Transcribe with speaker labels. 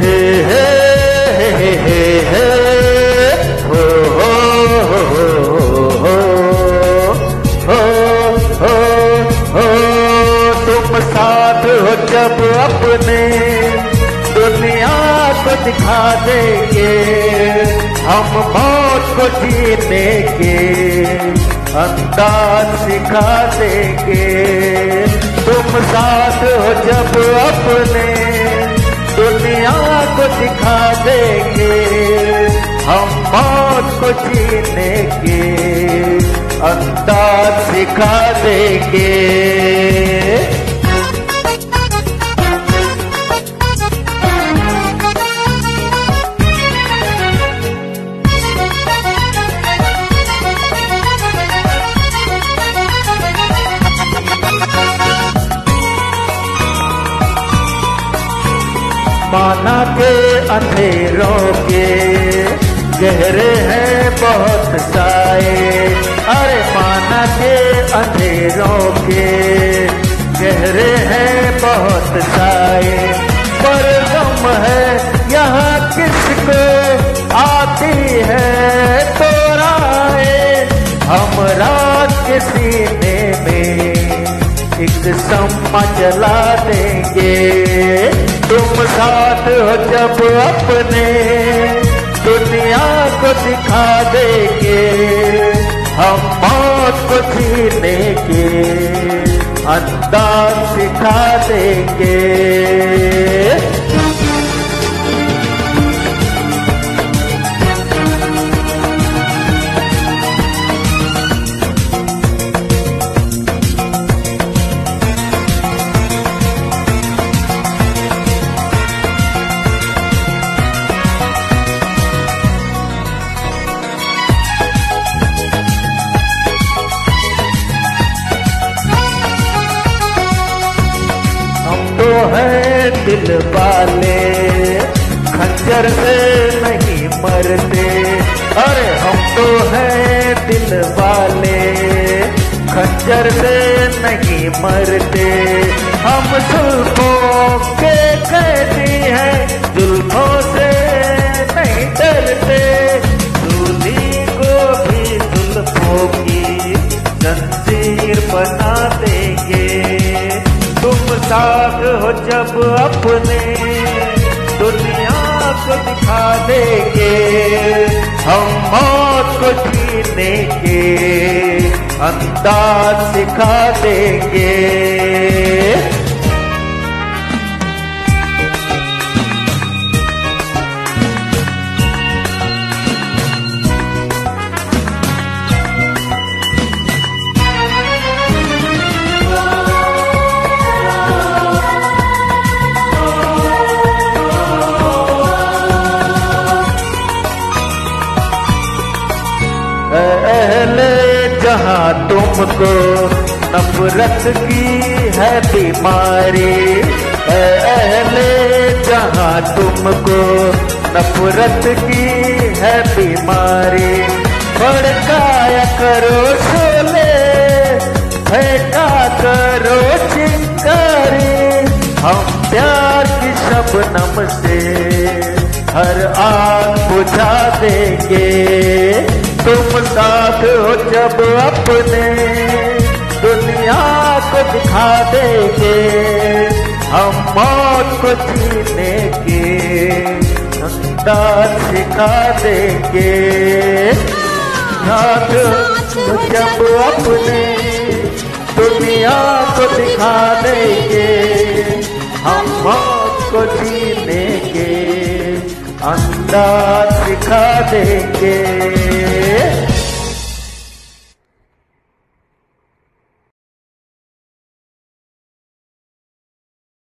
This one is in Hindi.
Speaker 1: तुम साथ हो जब अपने दुनिया को दिखा देंगे, हम मौत को जीने के अंदाज सिखा देंगे। तुम साथ हो जब अपने दुनिया को दिखा देंगे, हम मौत को जीने के अंदाज सिखा देंगे। माना के अंधेरों के गहरे हैं बहुत साए, अरे माना के अंधेरों के गहरे हैं बहुत साए, पर गम है यहाँ किसको आती है तो राय। हम रात के सीने में एक शम्मा जला देंगे, तुम साथ हो जब अपने दुनिया को दिखा देंगे, हम मौत को जीने के अंदाज सिखा देंगे। है दिल वाले खंजर से नहीं मरते, अरे हम तो हैं दिल वाले खंजर से नहीं मरते। हम जुल्फों के कैदी हैं, जुल्फों से नहीं डरते, दूल्ही को भी जुल्फों की जंजीर बना देंगे। तुम साथ हो जब अपने दुनिया को दिखा देंगे, हम मौत को जीने के अंदाज सिखा देंगे। अहले जहाँ तुमको नफरत की है बीमारी, अहले जहाँ तुमको नफरत की है बीमारी, भड़काया करो शोले फेंका करो चिंगारी। हम प्यार की शबनम से हर आग बुझा देंगे, तुम साथ हो जब अपने दुनिया को दिखा देंगे, हम मौत को जीने के अंदाज सिखा देंगे। साथ हो जब अपने दुनिया को दिखा देंगे, हम मौत को जीने के अंदाज सिखा देंगे।